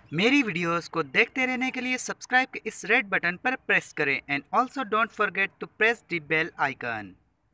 मेरी वीडियोस को देखते रहने के लिए सब्सक्राइब के इस रेड बटन पर प्रेस करें and also don't forget to press the bell icon.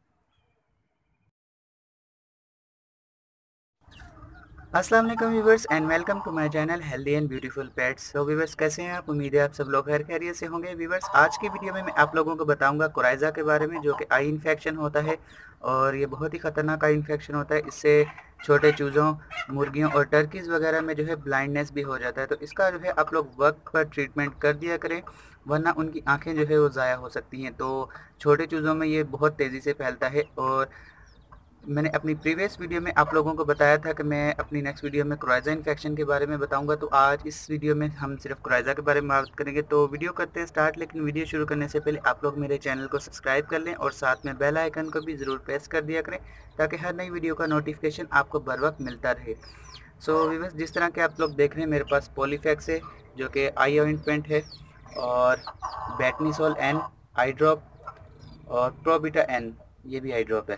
अस्सलाम वालेकुम viewers and welcome to my channel healthy and beautiful pets. तो व्यूवर्स कैसे हैं आप? उम्मीद है आप सब लोग खैर खैरियत से होंगे। व्यूवर्स आज की वीडियो में मैं आप लोगों को बताऊंगा कोराइजा के बारे में, जो कि आई इन्फेक्शन होता है और ये बहुत ही ख़तरनाक आई इन्फेक्शन होता है। इससे छोटे चूज़ों, मुर्गियों और टर्कीज़ वगैरह में जो है ब्लाइंडनेस भी हो जाता है। तो इसका जो है आप लोग वक्त पर ट्रीटमेंट कर दिया करें, वरना उनकी आँखें जो है वो ज़ाया हो सकती हैं। तो छोटे चूज़ों में ये बहुत तेज़ी से फैलता है और मैंने अपनी प्रीवियस वीडियो में आप लोगों को बताया था कि मैं अपनी नेक्स्ट वीडियो में कोराइजा इन्फेक्शन के बारे में बताऊंगा। तो आज इस वीडियो में हम सिर्फ कोराइजा के बारे में बात करेंगे। तो वीडियो करते हैं स्टार्ट, लेकिन वीडियो शुरू करने से पहले आप लोग मेरे चैनल को सब्सक्राइब कर लें और साथ में बेल आइकन को भी ज़रूर प्रेस कर दिया करें, ताकि हर नई वीडियो का नोटिफिकेशन आपको बर वक्त मिलता रहे। सो व्यूअर्स, जिस तरह के आप लोग देख रहे हैं, मेरे पास पॉलीफैक्स है जो कि आई ऑइंटमेंट है, और बेटनीसोल एन आई ड्रॉप और प्रोबिटा एन ये भी आई ड्रॉप है।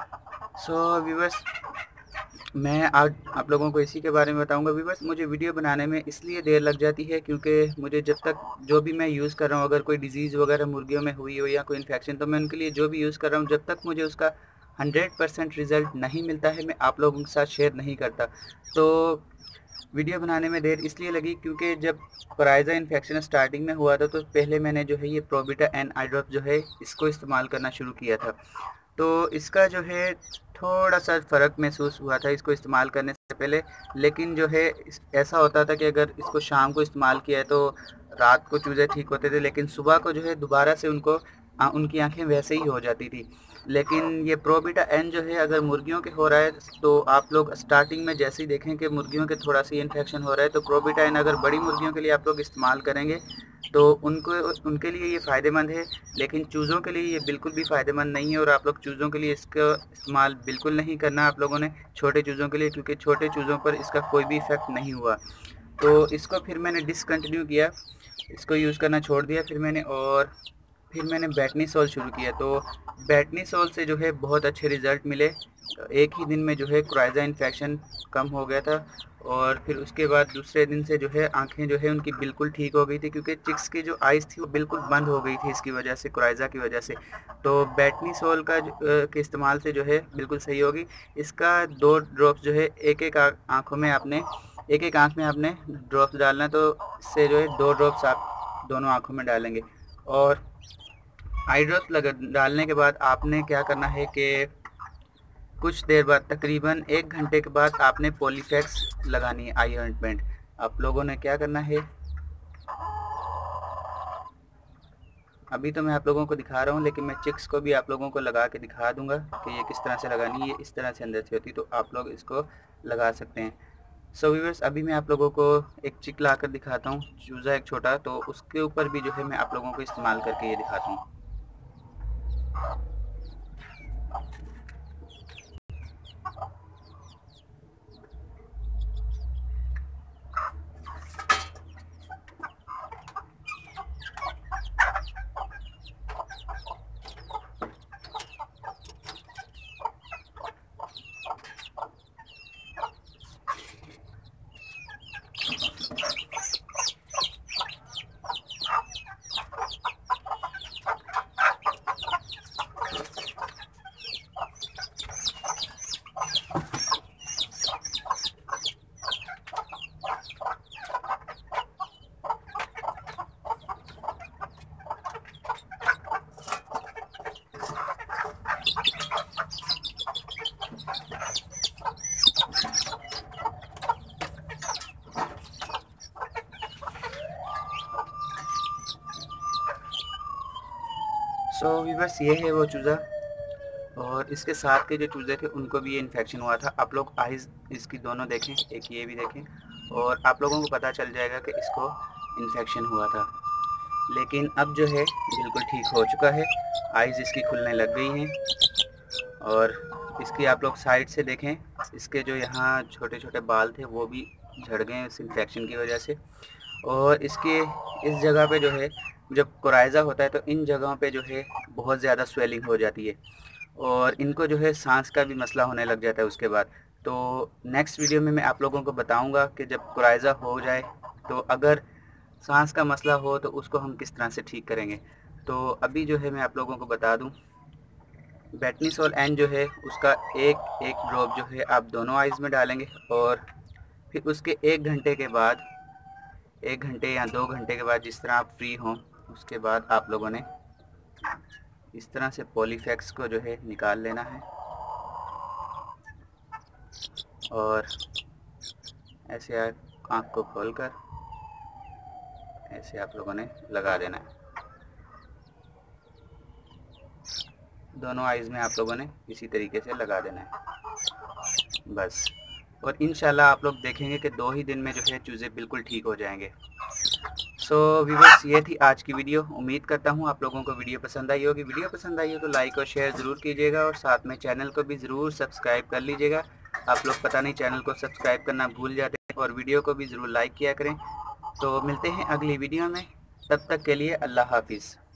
सो व्यूवर्स, मैं आज आप लोगों को इसी के बारे में बताऊंगा। व्यूवर्स, मुझे वीडियो बनाने में इसलिए देर लग जाती है क्योंकि मुझे जब तक जो भी मैं यूज़ कर रहा हूँ, अगर कोई डिज़ीज़ वगैरह मुर्गियों में हुई हो या कोई इन्फेक्शन, तो मैं उनके लिए जो भी यूज़ कर रहा हूँ, जब तक मुझे उसका 100% रिज़ल्ट नहीं मिलता है, मैं आप लोगों के साथ शेयर नहीं करता। तो वीडियो बनाने में देर इसलिए लगी क्योंकि जब कोराइजा इन्फेक्शन स्टार्टिंग में हुआ था, तो पहले मैंने जो है ये प्रोबिटा एन आई ड्रॉप जो है इसको इस्तेमाल करना शुरू किया था। तो इसका जो है थोड़ा सा फ़र्क महसूस हुआ था इसको इस्तेमाल करने से पहले, लेकिन जो है ऐसा होता था कि अगर इसको शाम को इस्तेमाल किया है तो रात को चूज़े ठीक होते थे, लेकिन सुबह को जो है दोबारा से उनकी आंखें वैसे ही हो जाती थी। लेकिन ये प्रोबिटा एन जो है अगर मुर्गियों के हो रहा है, तो आप लोग स्टार्टिंग में जैसे ही देखें कि मुर्गियों के थोड़ा सा इन्फेक्शन हो रहा है, तो प्रोबिटा एन अगर बड़ी मुर्गियों के लिए आप लोग इस्तेमाल करेंगे तो उनके लिए ये फ़ायदेमंद है, लेकिन चूज़ों के लिए ये बिल्कुल भी फ़ायदेमंद नहीं है। और आप लोग चूज़ों के लिए इसका इस्तेमाल बिल्कुल नहीं करना आप लोगों ने, छोटे चूज़ों के लिए, क्योंकि छोटे चूज़ों पर इसका कोई भी इफ़ेक्ट नहीं हुआ। तो इसको फिर मैंने डिसकंटिन्यू किया, इसको यूज़ करना छोड़ दिया फिर मैंने बेटनीसोल शुरू किया। तो बेटनीसोल से जो है बहुत अच्छे रिज़ल्ट मिले। एक ही दिन में जो है कोराइजा इन्फेक्शन कम हो गया था, और फिर उसके बाद दूसरे दिन से जो है आंखें जो है उनकी बिल्कुल ठीक हो गई थी, क्योंकि चिक्स की जो आइज़ थी वो बिल्कुल बंद हो गई थी इसकी वजह से, कोराइजा की वजह से। तो बेटनीसोल के इस्तेमाल से जो है बिल्कुल सही होगी। इसका 2 ड्रॉप्स जो है एक एक आँख में आपने ड्रॉप्स डालना है। तो इससे जो है 2 ड्रॉप्स आप दोनों आँखों में डालेंगे, और आई ड्रॉप्स डालने के बाद आपने क्या करना है कि कुछ देर बाद, तकरीबन 1 घंटे के बाद, आपने पॉलीफैक्स लगानी है आई ऑइंटमेंट। आप लोगों ने क्या करना है, अभी तो मैं आप लोगों को दिखा रहा हूँ, लेकिन मैं चिक्स को भी आप लोगों को लगा के दिखा दूंगा कि ये किस तरह से लगानी है। ये इस तरह से अंदर से होती है, तो आप लोग इसको लगा सकते हैं। सो व्यूअर्स, अभी मैं आप लोगों को एक चिक ला कर दिखाता हूँ, चूज़ा एक छोटा, तो उसके ऊपर भी जो है मैं आप लोगों को इस्तेमाल करके ये दिखाता हूँ। सो व्यूअर्स, ये है वो चूज़ा, और इसके साथ के जो चूज़े थे उनको भी ये इन्फेक्शन हुआ था। आप लोग आइज़ इसकी दोनों देखें, एक ये भी देखें, और आप लोगों को पता चल जाएगा कि इसको इन्फेक्शन हुआ था। लेकिन अब जो है बिल्कुल ठीक हो चुका है, आइज़ इसकी खुलने लग गई हैं, और इसकी आप लोग साइड से देखें, इसके जो यहाँ छोटे छोटे बाल थे वो भी झड़ गए इस इन्फेक्शन की वजह से। और इसके इस जगह पे जो है, जब कोराइजा होता है तो इन जगहों पे जो है बहुत ज़्यादा स्वेलिंग हो जाती है, और इनको जो है सांस का भी मसला होने लग जाता है उसके बाद। तो नेक्स्ट वीडियो में मैं आप लोगों को बताऊंगा कि जब कोराइजा हो जाए तो अगर सांस का मसला हो तो उसको हम किस तरह से ठीक करेंगे। तो अभी जो है मैं आप लोगों को बता दूं, बेटनीसोल एन जो है उसका एक एक ड्रॉप जो है आप दोनों आइज़ में डालेंगे, और फिर उसके 1 घंटे के बाद, 1 घंटे या 2 घंटे के बाद जिस तरह आप फ्री हों, उसके बाद आप लोगों ने इस तरह से पॉलीफैक्स को जो है निकाल लेना है और ऐसे आँख को खोलकर ऐसे आप लोगों ने लगा देना है दोनों आइज़ में। आप लोगों ने इसी तरीके से लगा देना है बस, और इंशाल्लाह आप लोग देखेंगे कि 2 ही दिन में जो है चूज़े बिल्कुल ठीक हो जाएंगे। सो व्यूअर्स, ये थी आज की वीडियो। उम्मीद करता हूँ आप लोगों को वीडियो पसंद आई होगी। वीडियो पसंद आई हो तो लाइक और शेयर ज़रूर कीजिएगा, और साथ में चैनल को भी ज़रूर सब्सक्राइब कर लीजिएगा। आप लोग पता नहीं चैनल को सब्सक्राइब करना भूल जाते हैं, और वीडियो को भी ज़रूर लाइक किया करें। तो मिलते हैं अगली वीडियो में, तब तक के लिए अल्लाह हाफिज़।